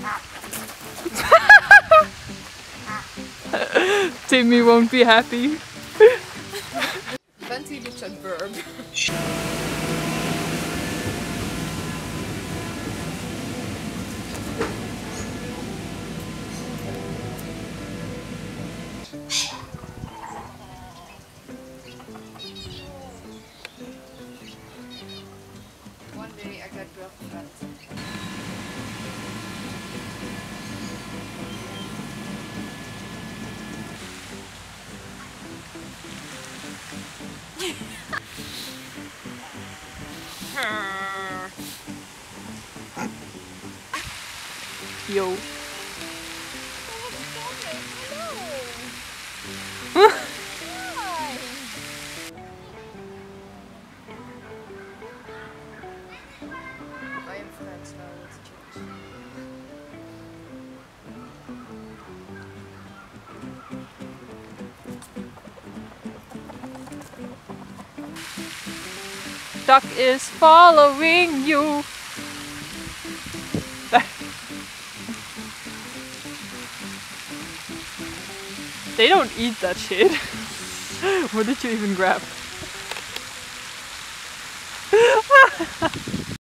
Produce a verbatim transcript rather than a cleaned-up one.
Timmie won't be happy. Venti doet een verb. One day I got real fat. Yo. I am friends now with chips. Duck is following you. They don't eat that shit. What did you even grab?